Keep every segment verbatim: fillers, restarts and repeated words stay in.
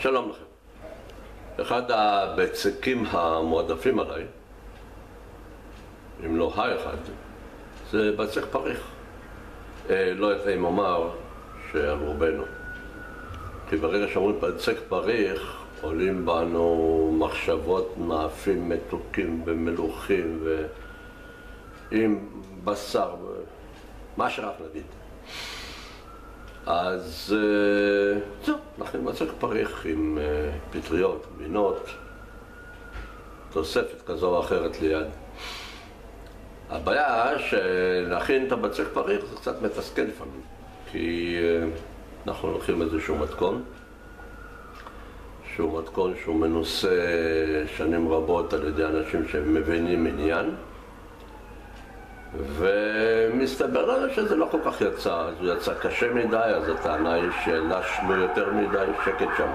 שלום לכם. אחד הבצקים המועדפים עליי, אם לא האחד, זה בצק פריך. אה, לא יודע אם אומר שעל רובנו. כי ברגע שאומרים בצק פריך, עולים בנו מחשבות מאפים מתוקים ומלוכים ועם בשר, מה שרק נגיד. אז זהו, נכין בצק פריך עם פטריות, גבינות, תוספת כזו או אחרת ליד. הבעיה שנכין את הבצק פריך זה קצת מתסכל לפעמים, כי אנחנו לוקחים איזשהו מתכון, שהוא מתכון שהוא מנוסה שנים רבות על ידי אנשים שמבינים עניין, ומסתבר לנו שזה לא כל כך יצא, אז הוא יצא קשה מדי, אז הטענה היא שלשנו יותר מדי, שקט שם,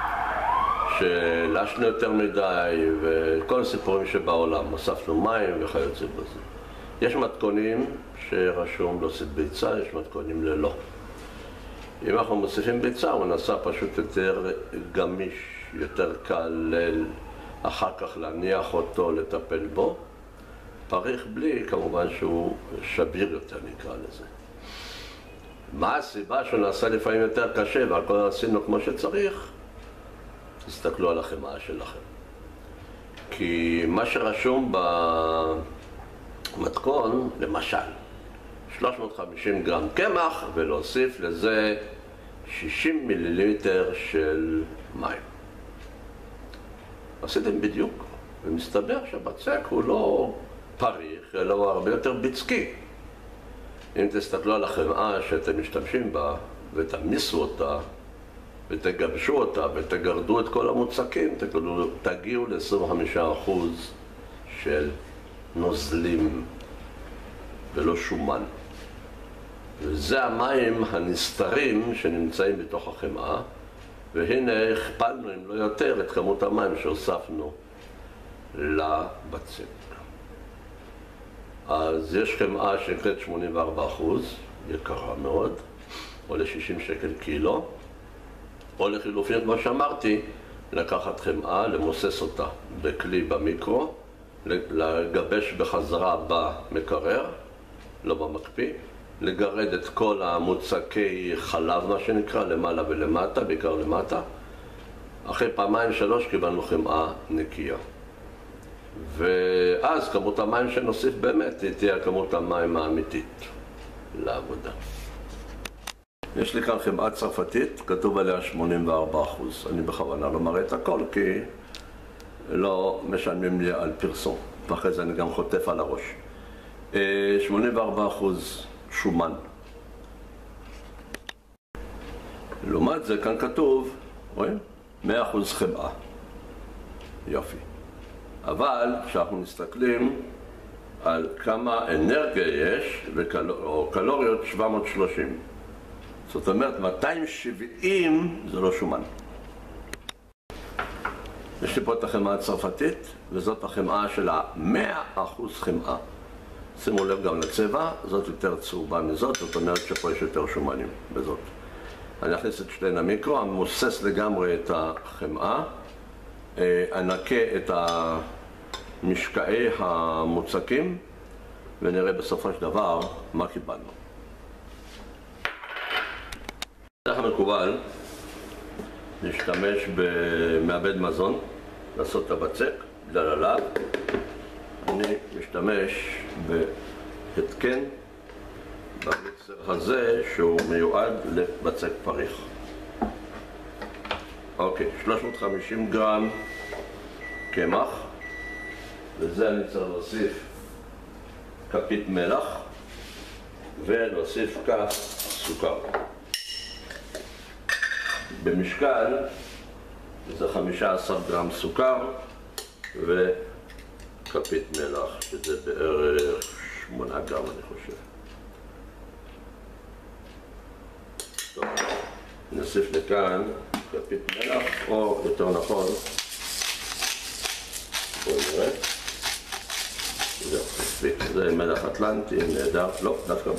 שלשנו יותר מדי וכל הסיפורים שבעולם, הוספנו מים וכיוצא בזה. יש מתכונים שרשום להוסיף ביצה, יש מתכונים ללא. אם אנחנו מוסיפים ביצה, הוא נעשה פשוט יותר גמיש, יותר קל אחר כך להניח אותו, לטפל בו. פריך בלי, כמובן שהוא שביר יותר, נקרא לזה. מה הסיבה שהוא נעשה לפעמים יותר קשה והכל עשינו כמו שצריך? תסתכלו על החמאה שלכם. כי מה שרשום במתכון, למשל, שלוש מאות וחמישים גרם קמח ולהוסיף לזה שישים מיליליטר של מים. עשיתם בדיוק, ומסתבר שהבצק הוא לא פריך, אלא הוא הרבה יותר בצקי. אם תסתכלו על החמאה שאתם משתמשים בה ותמיסו אותה ותגבשו אותה ותגרדו את כל המוצקים, תגיעו, תגיעו ל-עשרים וחמישה אחוז של נוזלים ולא שומן. וזה המים הנסתרים שנמצאים בתוך החמאה, והנה הכפלנו, אם לא יותר, את כמות המים שהוספנו לבצק. אז יש חמאה שנקראת שמונים וארבעה אחוז, יקרה מאוד, עולה שישים שקל קילו, או לחילופין, כמו שאמרתי, לקחת חמאה, למוסס אותה בכלי במיקרו, לגבש בחזרה במקרר, לא במקפיא, לגרד את כל המוצקי חלב, מה שנקרא, למעלה ולמטה, בעיקר למטה. אחרי פעמיים שלוש קיבלנו חמאה נקייה. ואז כמות המים שנוסיף באמת תהיה כמות המים האמיתית לעבודה. יש לי כאן חמאה צרפתית, כתוב עליה שמונים וארבעה אחוז. אני בכוונה לא מראה את הכל כי לא משלמים לי על פרסום, ואחרי זה אני גם חוטף על הראש. שמונים וארבעה אחוז שומן. לעומת זה כאן כתוב, רואים? מאה אחוז חמאה. יופי. אבל כשאנחנו מסתכלים על כמה אנרגיה יש, וקל... או קלוריות שבע מאות ושלושים. זאת אומרת, מאתיים שבעים זה לא שומן. יש לי פה את החמאה הצרפתית, וזאת החמאה של ה-מאה אחוז חמאה. שימו לב גם לצבע, זאת יותר צהובה מזאת, זאת אומרת שפה יש יותר שומנים בזאת. אני אכניס את שתיהן למיקרו, אני מוסס לגמרי את החמאה, אנקה את המשקעי המוצקים, ונראה בסופו של דבר מה קיבלנו. בדרך המקובל להשתמש במעבד מזון, לעשות את הבצק, בגלל הלהב. אני משתמש בהתקן במיקסר הזה שהוא מיועד לבצק פריך. אוקיי, שלוש מאות וחמישים גרם קמח, וזה אני צריך להוסיף כפית מלח ולהוסיף כף סוכר. במשקל זה חמישה עשר גרם סוכר וכפית מלח, שזה בערך שמונה גרם אני חושב. טוב, נוסיף לכאן כפית מלח, או יותר נכון, בואו נראה. זהו, מספיק, זה מלח אטלנטי, נהדר, לא, דווקא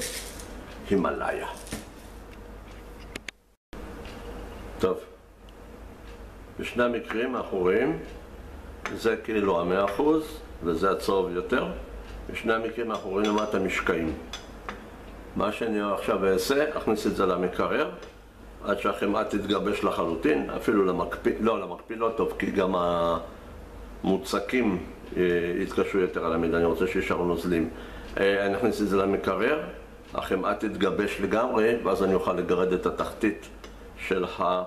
הימלאיה. טוב, בשני המקרים האחוריים זה כאילו המאה אחוז וזה הצהוב יותר. בשני המקרים האחוריים למטה משקעים. מה שאני עכשיו אעשה, אכניס את זה למקרר עד שהחמאה תתגבש לחלוטין, אפילו למקפיא, לא, למקפיא לא טוב, כי גם המוצקים יתקשו יותר על המידה, אני רוצה שישארו נוזלים. אני אכניס את זה למקרר, החמאה תתגבש לגמרי, ואז אני אוכל לגרד את התחתית של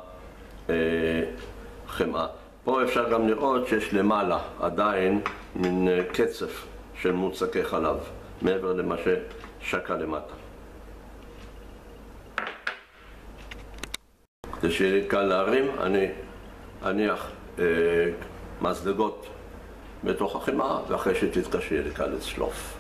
החמאה. פה אפשר גם לראות שיש למעלה עדיין מין קצף של מוצקי חלב, מעבר למה ששקע למטה. כדי שיהיה לי קל להרים, אני אניח אה, מזלגות בתוך החמאה, ואחרי שתתקשה יהיה לי קל לצלוף.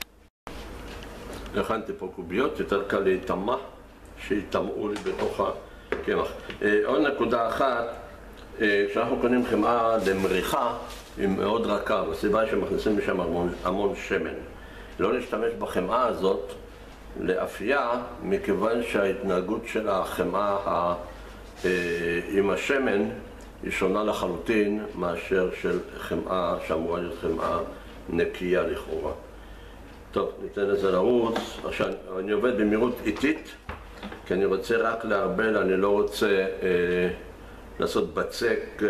הכנתי פה קוביות, יותר קל להיטמע, שיטמעו לי בתוך הקמח. אה, עוד נקודה אחת, אה, כשאנחנו קונים חמאה למריחה, היא מאוד רכה, והסיבה היא שמכניסים משם המון, המון שמן. לא להשתמש בחמאה הזאת לאפייה, מכיוון שההתנהגות של החמאה ה... עם השמן היא שונה לחלוטין מאשר של חמאה שאמורה להיות חמאה נקייה לכאורה. טוב, ניתן לזה לרוץ. עכשיו, אני עובד במהירות איטית, כי אני רוצה רק להרבל, אני לא רוצה אה, לעשות בצק אה,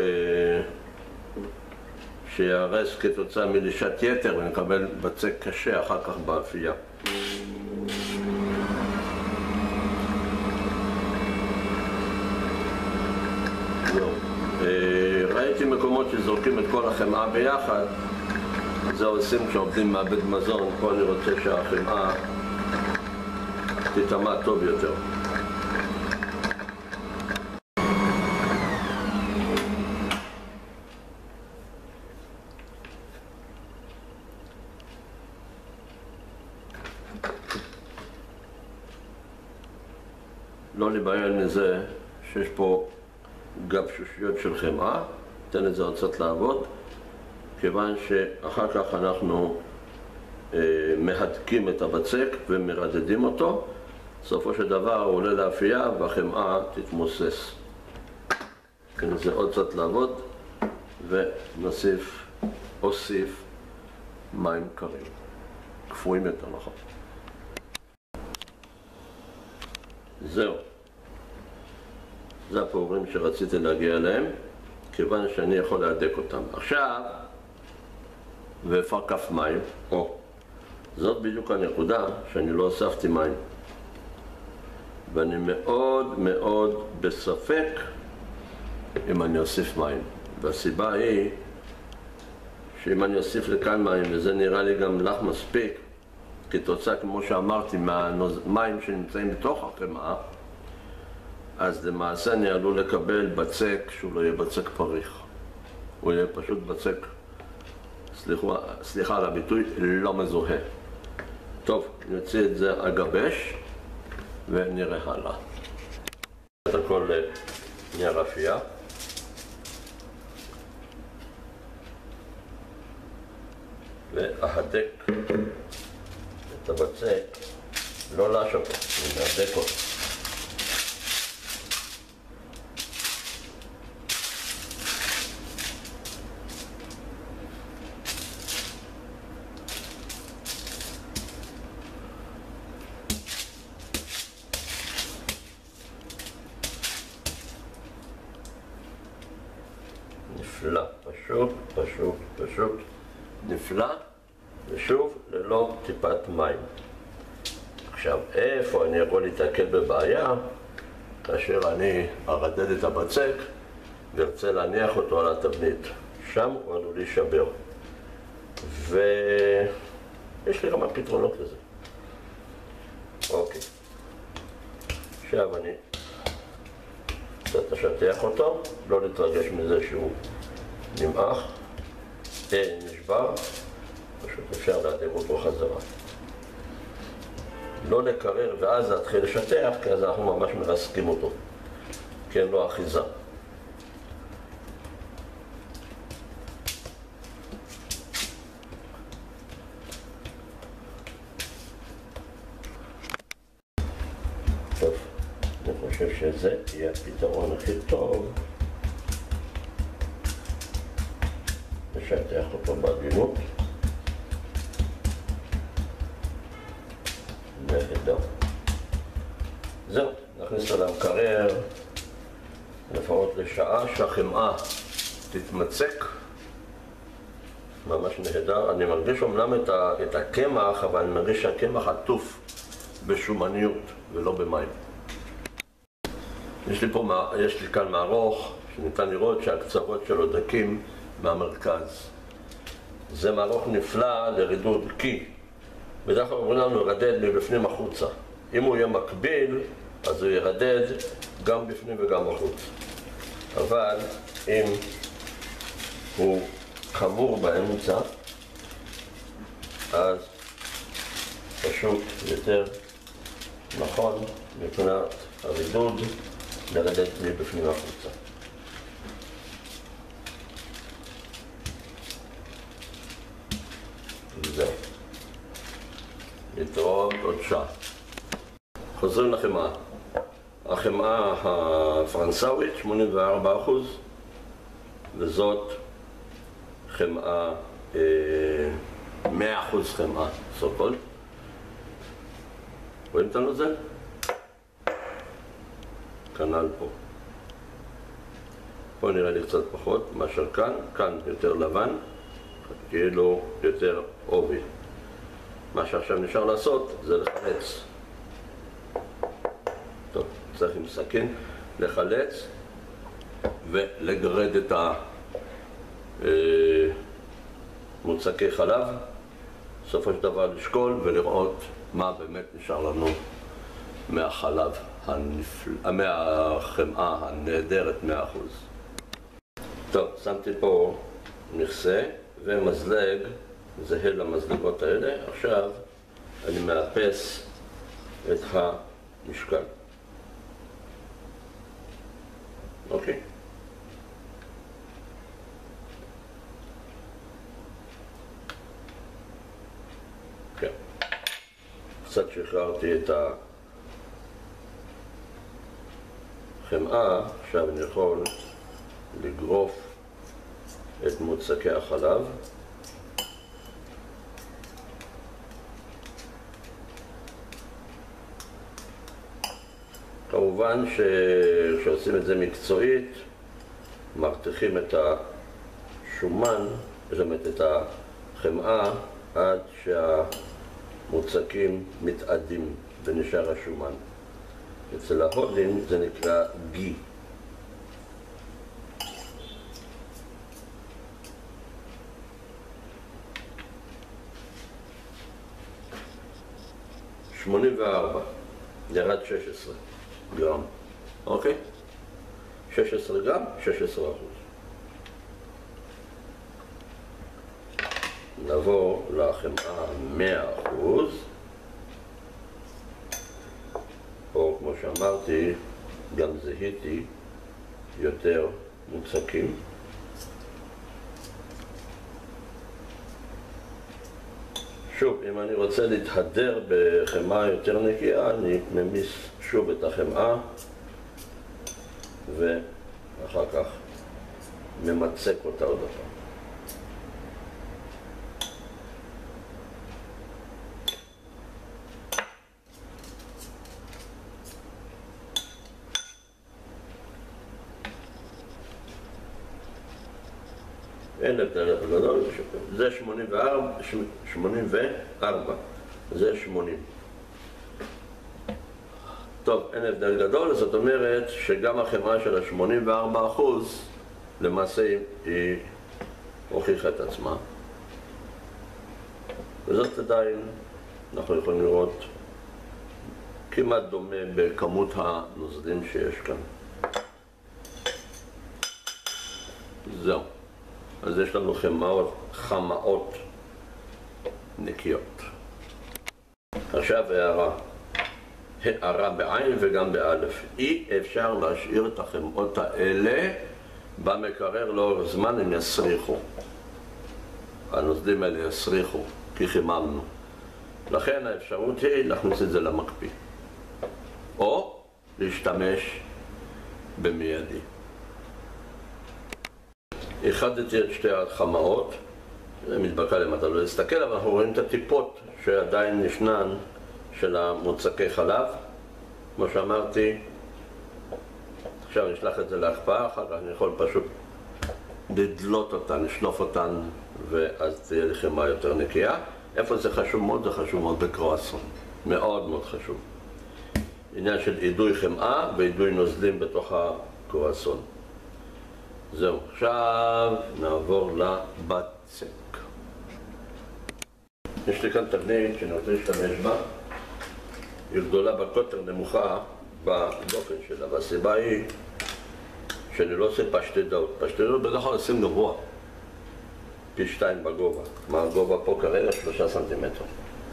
שיערס כתוצאה מלישת יתר ונקבל בצק קשה אחר כך באפייה. ראיתי מקומות שזורקים את כל החמאה ביחד, זה עושים כשעובדים מעבד מזון. פה אני רוצה שהחמאה תטמע טוב יותר. לא להיבהל מזה שיש פה גבשושיות של חמאה, ניתן את זה עוד קצת לעבוד, כיוון שאחר כך אנחנו אה, מהדקים את הבצק ומרדדים אותו. בסופו של דבר הוא עולה לאפייה והחמאה תתמוסס. ניתן את זה עוד קצת לעבוד ונוסיף, אוסיף מים קרים, קפואים יותר נכון. זהו. זה הפעורים שרציתי להגיע אליהם, כיוון שאני יכול להדק אותם. עכשיו, ואפר כף מים, או, זאת בדיוק הנקודה שאני לא הוספתי מים. ואני מאוד מאוד בספק אם אני אוסיף מים. והסיבה היא שאם אני אוסיף לכאן מים, וזה נראה לי גם לך מספיק, כתוצאה, כמו שאמרתי, מהמים שנמצאים בתוך החמאה, אז למעשה אני עלול לקבל בצק שהוא לא יהיה בצק פריך. הוא יהיה פשוט בצק, סליחה, סליחה על הביטוי, לא מזוהה. טוב, נוציא את זה אגבש ונראה הלאה. את הכל לנייר אפייה. ואהדק את הבצק, לא לאש אותו, אני מהדק אותו. נפלא, פשוט, פשוט, פשוט נפלא, ושוב ללא טיפת מים. עכשיו, איפה אני יכול להתעכל בבעיה? כאשר אני ארדד את הבצק וארצה להניח אותו על התבנית. שם הוא עלול להישבר. ויש לי כמה פתרונות לזה. אוקיי. עכשיו אני קצת אשטח אותו, לא להתרגש מזה שהוא נמעך, אה, נשבר, פשוט אפשר להדק אותו חזרה. לא לקרר ואז להתחיל לשטח, כי אז אנחנו ממש מרסקים אותו, כי אין לו אחיזה. טוב, אני חושב שזה יהיה הפתרון הכי טוב. נשטח אותו בעדינות. נהדר. זהו, נכניס אותו למקרר לפחות לשעה שהחמאה תתמצק. ממש נהדר. אני מרגיש אומנם את הקמח, אבל אני מרגיש שהקמח עטוף בשומניות ולא במים. יש לי פה, יש לי כאן מערוך שניתן לראות שהקצוות שלו דקים מהמרכז. זה מערוך נפלא לרידוד, כי בדרך כלל אומרים לנו לרדד מבפנים החוצה. אם הוא יהיה מקביל, אז הוא ירדד גם בפנים וגם החוץ. אבל אם הוא חמור באמצע, אז פשוט יותר נכון מבחינת הרידוד לרדד מבפנים החוצה. זהו. להתראות עוד שעה. חוזרים לחמאה. החמאה הפרנסאווית שמונים וארבעה אחוז, וזאת חמאה, מאה אחוז חמאה, סוקול. רואים את הנוזל? כנ"ל פה. פה נראה לי קצת פחות מאשר כאן, כאן יותר לבן, כאילו יותר עובי. מה שעכשיו נשאר לעשות זה לחלץ. טוב, צריך עם סכין לחלץ ולגרד את המוצקי חלב, בסופו של דבר לשקול ולראות מה באמת נשאר לנו מהחלב הנפלא, מהחמאה הנהדרת מאה אחוז. טוב, שמתי פה מכסה ומזלג זהה למזלגות האלה. עכשיו אני מאפס את המשקל. אוקיי. כן. קצת שחררתי את החמאה, עכשיו אני יכול לגרוף את מוצקי החלב. כמובן שכשעושים את זה מקצועית, מרתיחים את השומן, זאת אומרת את החמאה, עד שהמוצקים מתאדים ונשאר השומן. אצל ההודים זה נקרא גי. שמונים וארבע, ירד שש עשרה גרם, אוקיי? שש עשרה גרם, שש עשרה אחוז. נעבור לחמאה מאה אחוז. פה, כמו שאמרתי, גם זיהיתי יותר מוצקים. שוב, אם אני רוצה להתהדר בחמאה יותר נקייה, אני ממיס שוב את החמאה ואחר כך ממצק אותה עוד פעם. אין הבדל גדול, זה שמונים וארבע, שמונים וארבע, זה שמונים. טוב, אין הבדל גדול, זאת אומרת שגם החמאה של ה-שמונים וארבע אחוז למעשה היא הוכיחה את עצמה. וזאת עדיין, אנחנו יכולים לראות, כמעט דומה בכמות הנוזלים שיש כאן. זהו. אז יש לנו חמאות, חמאות נקיות. עכשיו הערה. הערה בעין וגם באלף. אי אפשר להשאיר את החמאות האלה במקרר לאורך זמן, הם יסריחו. הנוזלים האלה יסריחו, כי חיממנו. לכן האפשרות היא להכניס את זה למקפיא. או להשתמש במיידי. איחדתי את שתי החמאות, זה מתבקע למטה לא להסתכל, אבל אנחנו רואים את הטיפות שעדיין ישנן של המוצקי חלב. כמו שאמרתי, עכשיו אני אשלח את זה להקפאה, אחר כך אני יכול פשוט לדלות אותן, לשלוף אותן, ואז תהיה לי חמאה יותר נקייה. איפה זה חשוב מאוד? זה חשוב מאוד בקרואסון, מאוד מאוד חשוב. עניין של אידוי חמאה ואידוי נוזלים בתוך הקרואסון. זהו, עכשיו נעבור לבצק. יש לי כאן תבנית שאני רוצה להשתמש בה. היא גדולה בקוטר, נמוכה בדופן שלה, והסיבה היא שאני לא עושה פשטדות. פשטדות בדרך כלל עושים גבוה, פי שתיים בגובה. מה הגובה פה כרגע? שלושה סנטימטר.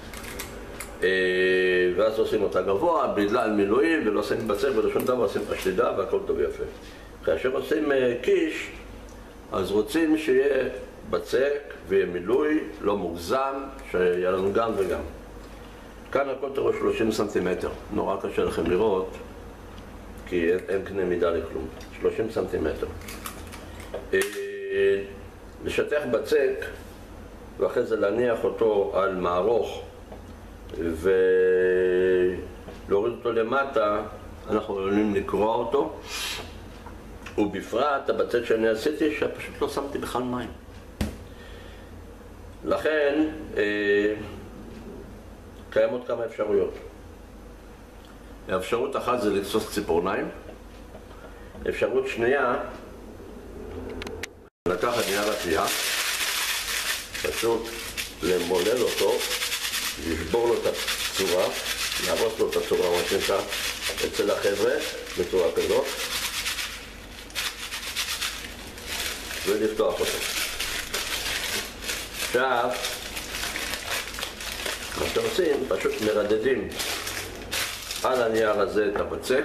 ואז עושים אותה גבוה, בגלל מילואים, ולא עושים בצק ולא שום דבר, עושים פשטדה והכל טוב ויפה. כאשר עושים קיש, אז רוצים שיהיה בצק ויהיה מילוי, לא מוגזם, שיהיה לנו גם וגם. כאן הקוטר הוא שלושים סנטימטר, נורא קשה לכם לראות, כי אין, אין קנה מידה לכלום, שלושים סנטימטר. לשטח בצק, ואחרי זה להניח אותו על מערוך, ולהוריד אותו למטה, אנחנו יכולים לקרוע אותו. ובפרט הבצק שאני עשיתי שפשוט לא שמתי בכלל מים. לכן אה, קיימות כמה אפשרויות. האפשרות אחת זה לגסוס ציפורניים. אפשרות שנייה, לקחת נייר עטייה, פשוט למולל אותו, לשבור לו את הצורה, להרוס לו את הצורה, מה שנקרא, אצל החבר'ה, בצורה כזאת, ולפתוח אותו. עכשיו, מה שאתם עושים, פשוט מרדדים על הנייר הזה את הבצק,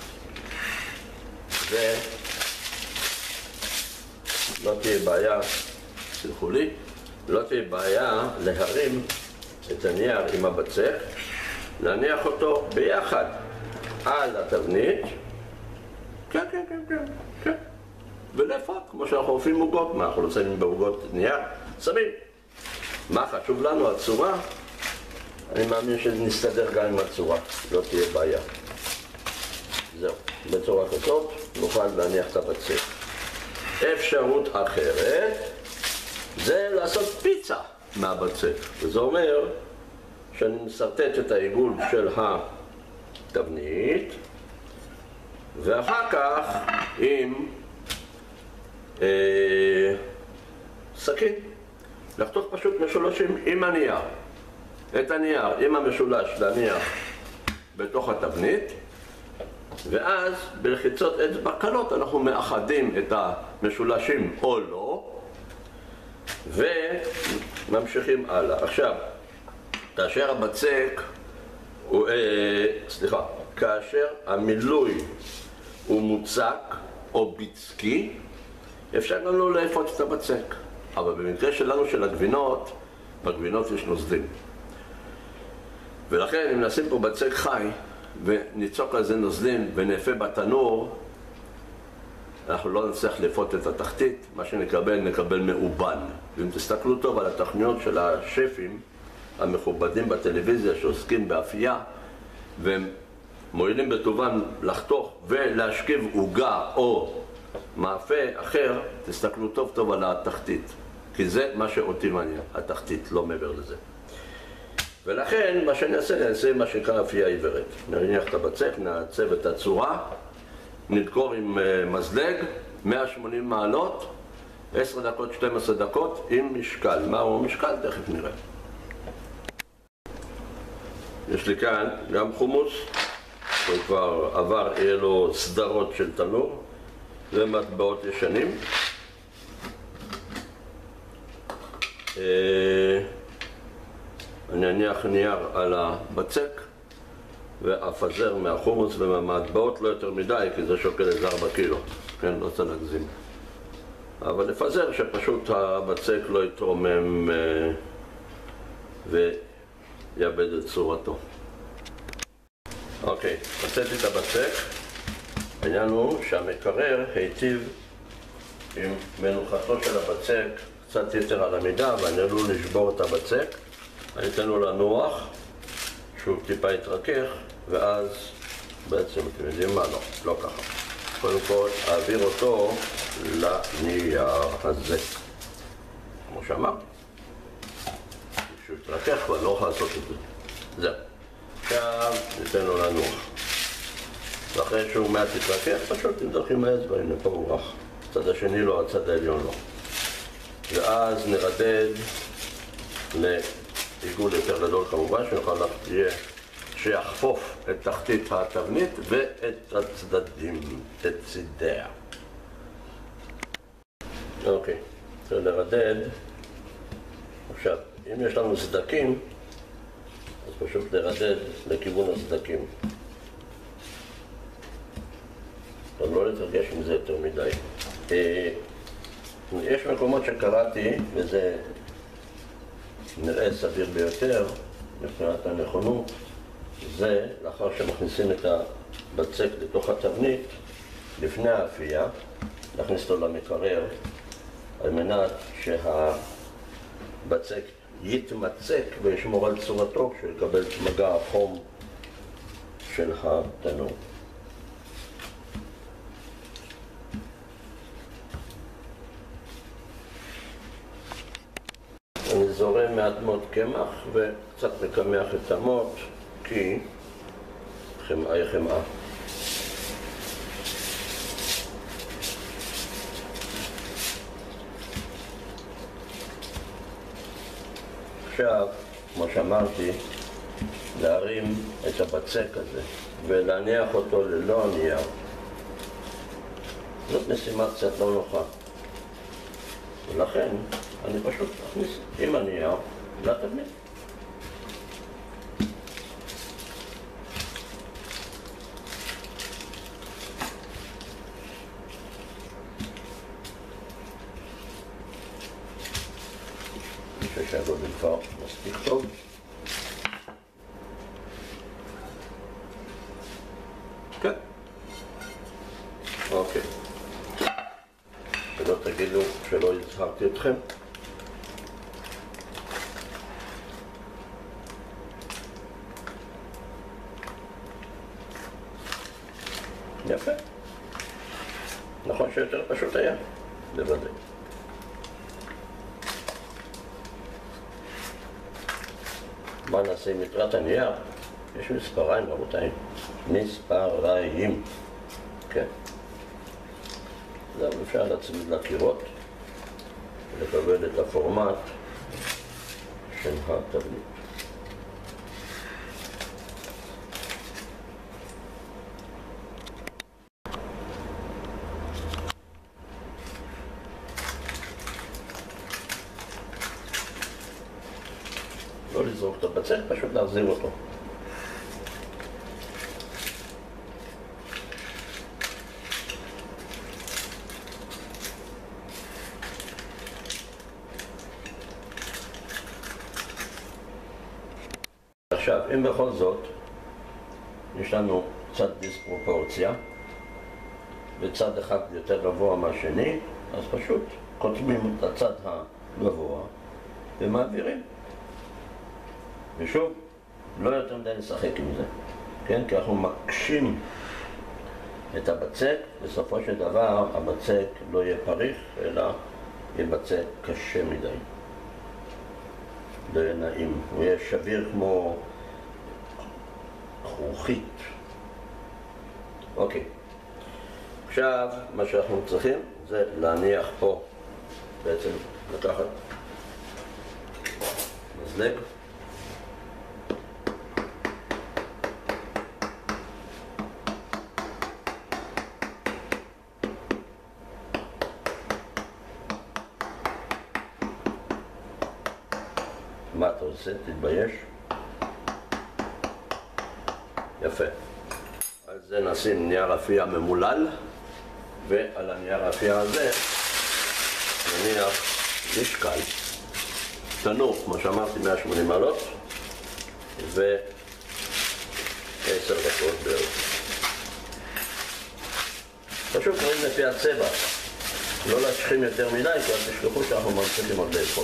ולא תהיה בעיה, סלחו לי, לא תהיה בעיה להרים את הנייר עם הבצק, להניח אותו ביחד על התבנית, כן, כן, כן, כן, כן. ולפות, כמו שאנחנו אופים מוגות, מה אנחנו לא שמים בעוגות נייר? שמים. מה חשוב לנו? הצורה? אני מאמין שנסתדר גם עם הצורה, לא תהיה בעיה. זהו, בצורה כזאת נוכל להניח את הבצק. אפשרות אחרת זה לעשות פיצה מהבצק, וזה אומר שאני מסרטט את העיגול של התבנית, ואחר כך עם אה, סכין, לחתוך פשוט משולשים עם הנייר, את הנייר עם המשולש להניח בתוך התבנית, ואז בלחיצות אצבע קלות אנחנו מאחדים את המשולשים או לא, וממשיכים הלאה. עכשיו, כאשר הבצק הוא, אה, סליחה, כאשר המילוי הוא מוצק או בצקי, אפשר גם לא לאפות את הבצק. אבל במקרה שלנו של הגבינות, בגבינות יש נוזלים. ולכן אם נשים פה בצק חי וניצוק על זה נוזלים ונאפה בתנור, אנחנו לא נצטרך לאפות את התחתית, מה שנקבל נקבל מאובן. ואם תסתכלו טוב על התוכניות של השפים המכובדים בטלוויזיה שעוסקים באפייה, והם מועילים בטובם לחתוך ולהשכיב עוגה או מאפה אחר, תסתכלו טוב טוב על התחתית, כי זה מה שאותי מעניין, התחתית, לא מעבר לזה. ולכן מה שאני אעשה, אני אעשה מה שנקרא אפייה עיוורת. נניח את הבצק, נעצב את הצורה, נדקור עם מזלג, מאה ושמונים מעלות, עשר דקות, שתים עשרה דקות, עם משקל. מהו המשקל? תכף נראה. יש לי כאן גם חומוס, הוא כבר עבר, יהיה לו סדרות של תנור, ומטבעות ישנים. אני אניח נייר על הבצק ואפזר מהחומוס ומהמטבעות, לא יותר מדי, כי זה שוקל איזה ארבע קילו, כן, לא צריך להגזים. אבל לפזר שפשוט הבצק לא יתרומם ויאבד את צורתו. אוקיי, הוצאתי את הבצק. העניין הוא שהמקרר היטיב עם מנוחתו של הבצק קצת יתר על המידה ואני עלול לשבור את הבצק, אני אתן לו לנוח, שהוא טיפה יתרכך, ואז בעצם אתם יודעים מה? לא, לא ככה. קודם כל, אעביר אותו לנייר הזה. כמו שאמרתי. כשהוא יתרכך, כבר לא יכול לעשות את זה. זהו. עכשיו ניתן לו לנוח. ואחרי שהוא מעט יתרכך, פשוט נמדח עם האצבע, הנה פה הוא רך. הצד השני לא, הצד העליון לא. ואז נרדד לעיגול יותר גדול כמובן, שנוכל לההיה שיחפוף את תחתית התבנית ואת הצדדים, את צידיה. אוקיי, צריך לרדד. עכשיו, אם יש לנו סדקים, אז פשוט לרדד לכיוון הסדקים. אבל לא להתרגש עם זה יותר מדי. יש מקומות שקראתי, וזה נראה סביר ביותר מבחינת הנכונות, זה לאחר שמכניסים את הבצק לתוך התבנית, לפני האפייה, להכניס אותו למקרר, על מנת שהבצק יתמצק וישמור על צורתו כשיקבל את מגע החום של התנור. אני זורם מעט מאוד קמח וקצת מקמח את המוט כי חמאה היא חמאה. עכשיו, כמו שאמרתי, להרים את הבצק הזה ולהניח אותו ללא הנייר. זאת משימה קצת לא נוחה. ולכן אני פשוט אכניס עם הנייר לתבנית. אני חושב שהגודל כבר מספיק טוב. כן. אוקיי. שלא תגידו שלא הזהרתי אתכם. יפה. נכון שיותר פשוט היה? בוודאי. מה נעשה עם יתרת הנייר? יש מספריים רבותיי. מספריים. כן. אז אפשר להצמיד לקירות ולקבל את הפורמט של התבנית. לא לזרוק את הבצק, פשוט להחזיר אותו. עכשיו, אם בכל זאת יש לנו קצת דיספרופורציה וצד אחד יותר גבוה מהשני, אז פשוט קוטמים את הצד הגבוה ומעבירים. ושוב, לא יותר מדי לשחק עם זה, כן? כי אנחנו מקשים את הבצק, בסופו של דבר הבצק לא יהיה פריך, אלא יהיה בצק קשה מדי. לא יהיה נעים, הוא יהיה שביר כמו חרוכית. אוקיי. עכשיו, מה שאנחנו צריכים זה להניח פה, בעצם לקחת מזלג. מה אתה עושה? תתבייש. יפה. על זה נשים נייר אפייה ממולל, ועל הנייר האפייה הזה נניח משקל. תנור, כמו שאמרתי, מאה ושמונים מעלות, ועשר דקות בערך. פשוט רואים לפי הצבע. לא להשכים יותר מדי, כי אז תשכחו שאנחנו ממשיכים עוד לאכול.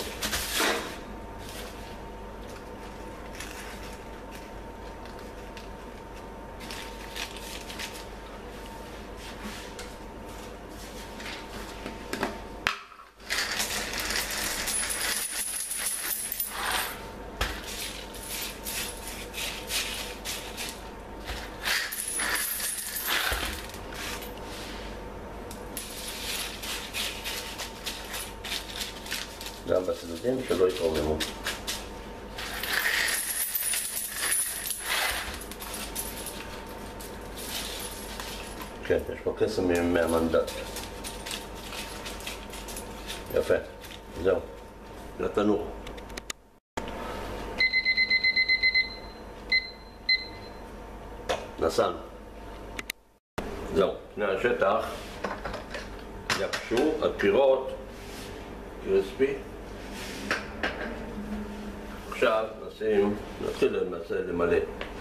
גם בצדדים שלא יתרוממו. כן, יש פה קסם מהמנדט. יפה, זהו, לתנור. נסן. זהו, פני השטח יבשו, הפירות קריספי. עכשיו נשים, נתחיל למעשה למלא.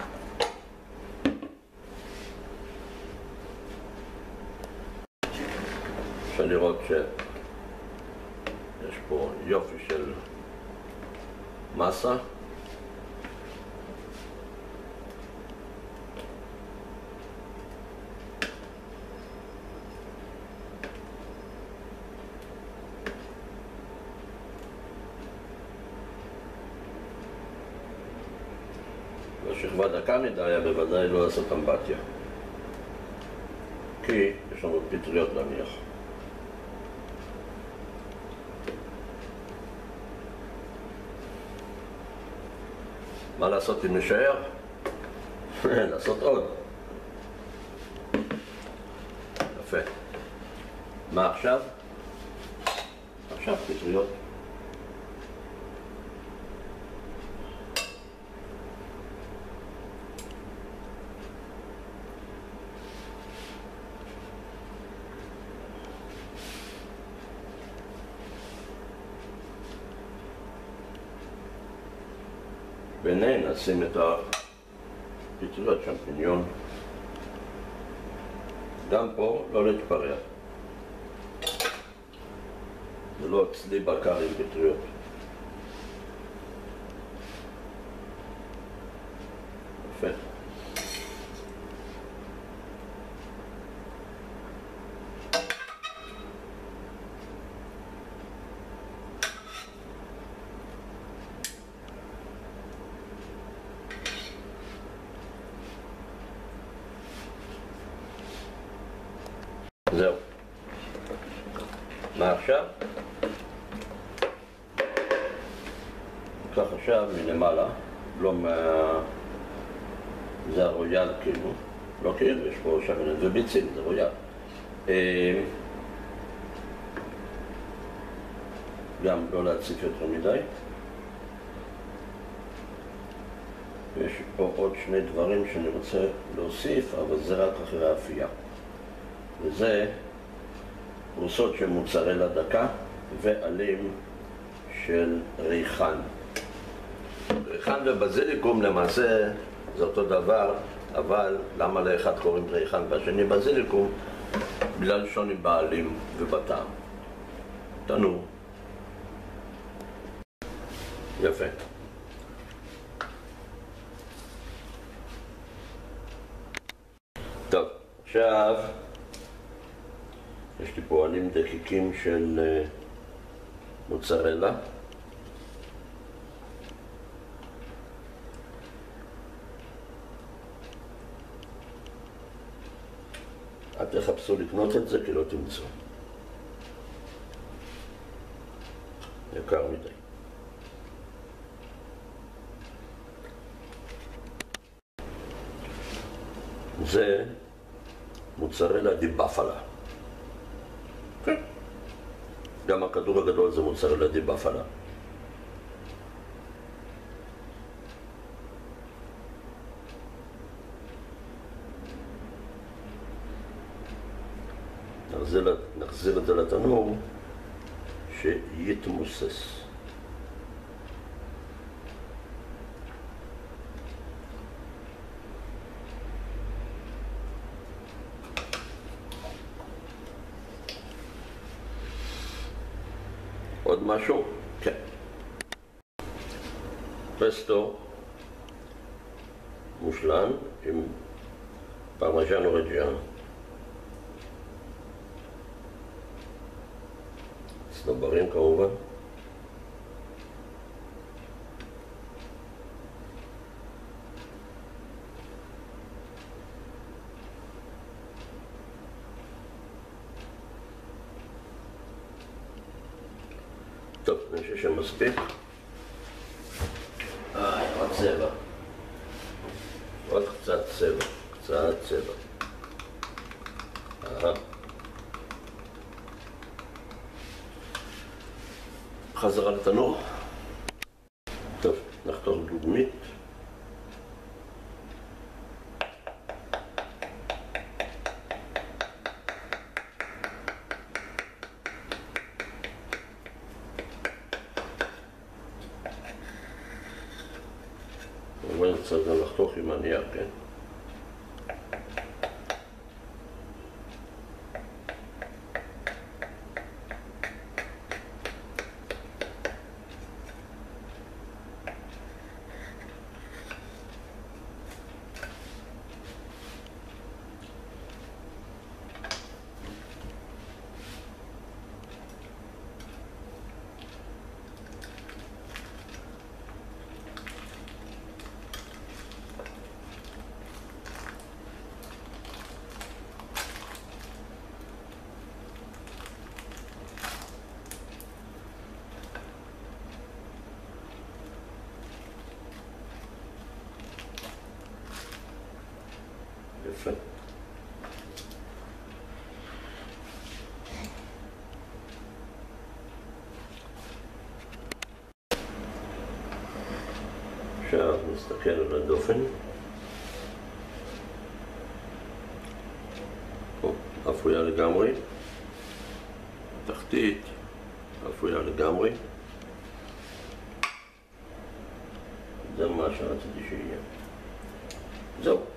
אפשר לראות שיש פה יופי של מסה. בשכבה דקה מדי היה בוודאי לא לעשות אמבטיה, כי יש לנו פטריות להניח. מה לעשות אם נשאר? לעשות עוד. יפה. מה עכשיו? עכשיו פטריות. ביניהם נשים את הפטריות שמפיניון. גם פה לא להתפרע. זה לא אצלי בקר עם פטריות. יפה. זהו. מה עכשיו? ניקח עכשיו מלמעלה, לא מה... זה הרויאל כאילו, לא כאילו, יש פה שמנת וביצים, זה רויאל. גם לא להציף יותר מדי. ויש פה עוד שני דברים שאני רוצה להוסיף, אבל זה רק אחרי האפייה. וזה פרוסות של מוצרלה דקה ועלים של ריחן. ריחן ובזיליקום למעשה זה אותו דבר, אבל למה לאחד קוראים ריחן והשני בזיליקום? בגלל שוני בעלים ובטעם. תנור. יפה. טוב, עכשיו יש לי פה עלים דקיקים של מוצרלה. אל תחפשו לקנות את זה כי לא תמצאו. יקר מדי. זה מוצרלה די בפלה. כן. גם הכדור הגדול זה מוצרלה די בפלה. נחזיר, נחזיר את זה לתנור שיתמוסס. עוד משהו? כן. פסטו מושלן עם פרמיג'אנו רג'יאנו. צנוברים כמובן. טוב, אני חושב שמספיק. אה, עוד צבע. עוד קצת צבע. קצת צבע. אהה. חזרה לתנור. טוב, נחתוך דוגמית. כמובן צריך גם לחתוך עם הנייר, כן? יפה. עכשיו נסתכל על הדופן. פה, אפויה לגמרי. תחתית, אפויה לגמרי. זה מה שרציתי שיהיה. זהו.